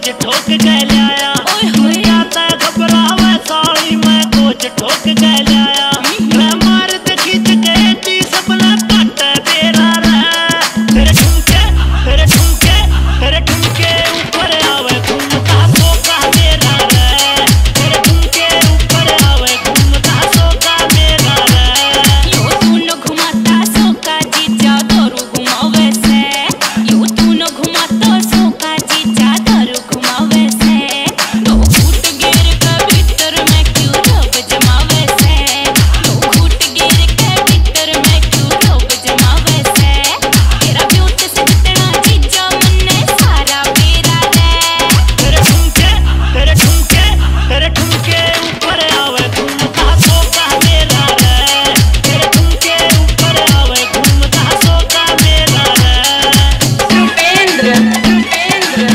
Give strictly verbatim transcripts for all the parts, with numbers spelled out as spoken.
Coach ठोक के लाया। जाता घबरावे साली मैं कोच ठोक के लाया। मैं मार दे खींच के ती सपना कट तेरा रे। तेरे ठुमके तेरे ठुमके तेरे ठुमके ऊपर आवे घूमता सोका मेरा रे। तेरे ठुमके ऊपर आवे घूमता सोका मेरा रे। यो तू न घुमाता सोका जीजा दारू घुमावे से। यो तू न घुमाता सोका जीजा दारू घुमावे से। दो घूट गिर के भीतर में क्यों रब जमावे से। दो घूट गिर के भीतर में क्यों रब जमावे से। तेरा ब्यूट से जितना जीजा मन्ने सारा मेरा रे। तेरे ठुमके तेरे ठुमके तेरे ठुमके ऊपर आवे घूमता सोका मेरा रे। तेरे ठुमके ऊपर आवे घूमता सोका मेरा रे। रुपेंद्र रुपेंद्र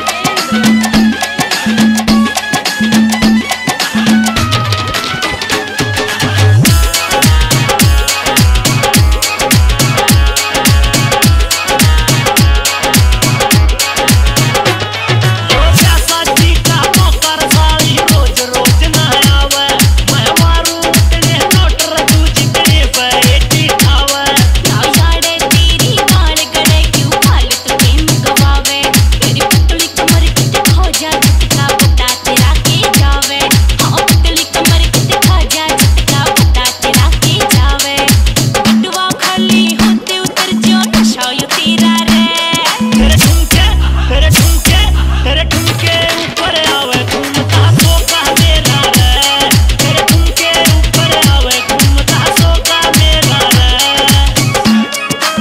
प्यासा जी का मौकर साली रोज रोज न आवे। मैं मारू उतने नोट रखू जितने बैठी खावे। ना यारे तेरी गाल गले क्यों फालतू गेम गवावे। तेरी पतली कमर किते खो जा झटका बता तेरा के जावे। हाँ पतली कमर किते खो जा झटका बता तेरा के जावे। बटवा खाली होते उतर जो नशा यो तेरा रे। तेरे ठुमके तेरे ठुमके तेरे ठुमके ऊपर आवे घूमता सोका मेरा रे। तेरे ठुमके ऊपर आवे घूमता सोका मेरा रे।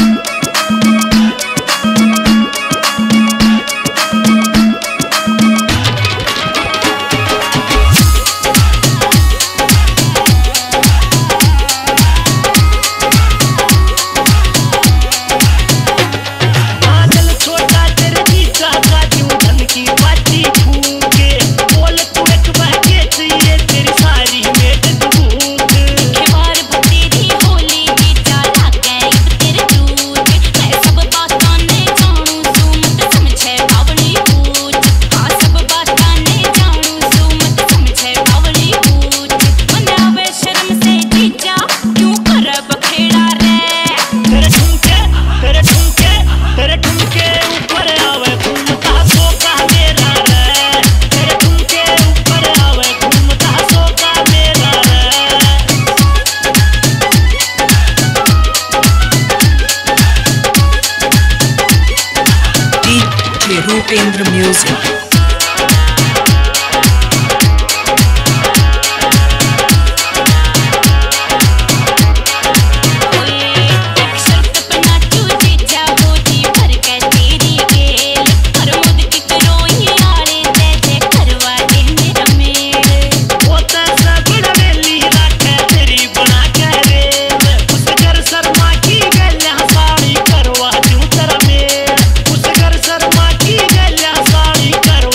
बादल छोटा तेरे जीजा का क्यों धन की बाती फूके। बोल तू एक बहके चाहिए तेरी सारी मेट दूध। खिवार भतेरी होली जीजा लागे इब तेरे दूध। मैं सब बातां ने जानू सू मत समझे बावली पूछ। हाँ सब बातां ने जानू सू मत समझे बावली पूछ। मनावे शर्म से जीजा क्यों कर बखेड़ा रे। तेरे ठुमके तेरे ठुमके तेरे ठुमके ऊपर आवे घूमता सोका मेरा रे। तेरे ठुमके ऊपर आवे घूमता सोका मेरा रे। DJ Rupendra music. एक शर्त पे नाचू जीजा हो जी भर के तेरी गेल। हर मुद की करो ये आले दे दे करवा दे मेरा मेल। वो तैसा बड़ा वेली रखे तेरी बना के रेल। उस घर शर्मा की गल्या साड़ी करवा दूं तेरा मेल। उस घर शर्मा की गल्या साड़ी करवा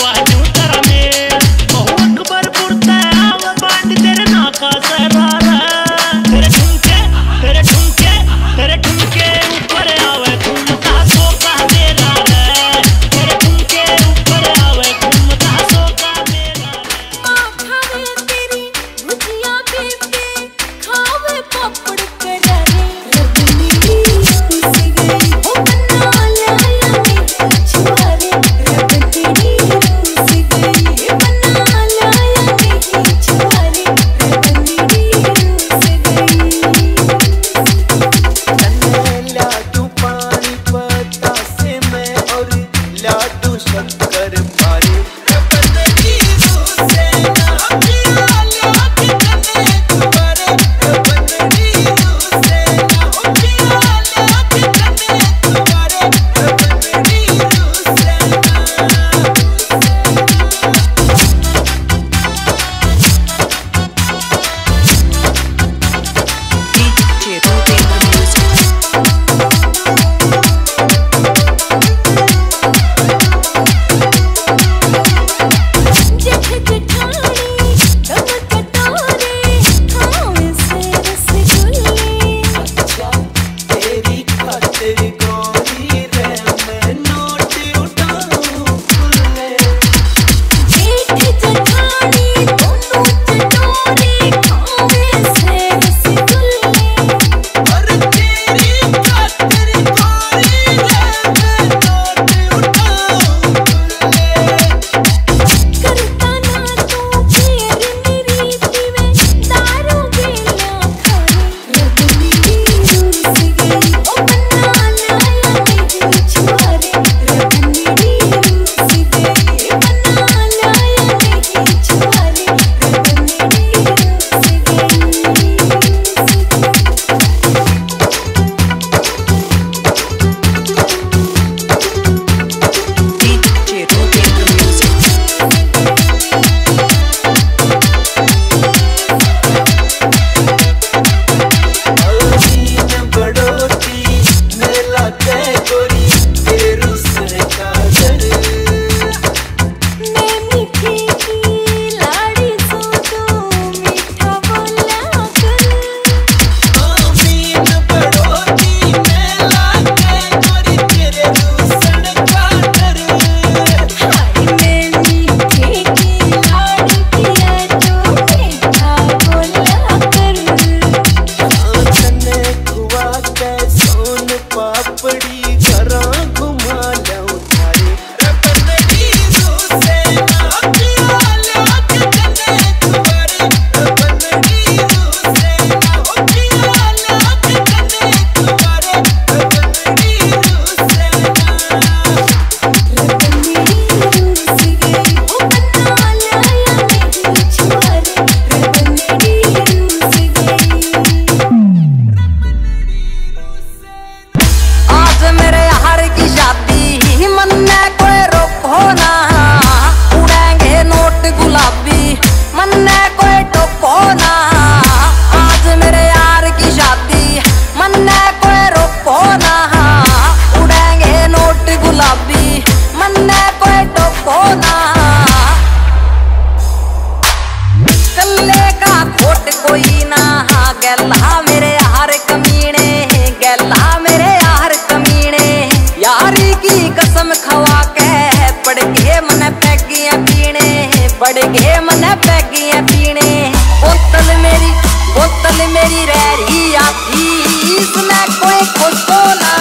की कसम खवा के पड़ गए मन पैगियां पीने, पड़ गए मन पैगियां पीने। बोतल मेरी बोतल मेरी रह रही आती, इसमें कोई खुश हो ना।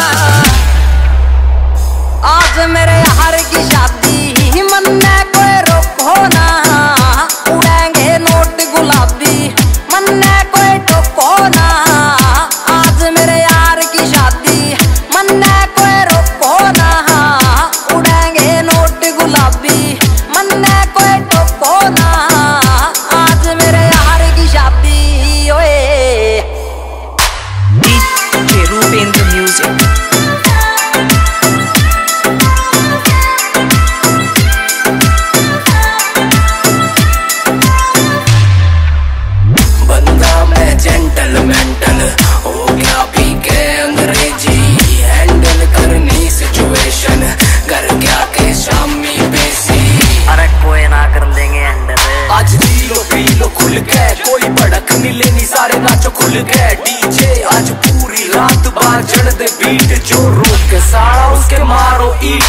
आज मेरे यार की शादी, मन में कोई रोको ना। उड़ेंगे नोट गुलाबी, मन में कोई टोको ना। आज मेरे यार की शादी, मन में कोई रोको ना। उड़ेंगे नोट गुलाबी, मन में कोई टोको ना। आज मेरे यार की शादी ओए। DJ Rupendra music. कोई भड़क नहीं लेनी, सारे नाचो खुल गए डीजे। आज पूरी रात बार चढ़ दे बीट, जो रोक के साड़ा उसके मारो ईट।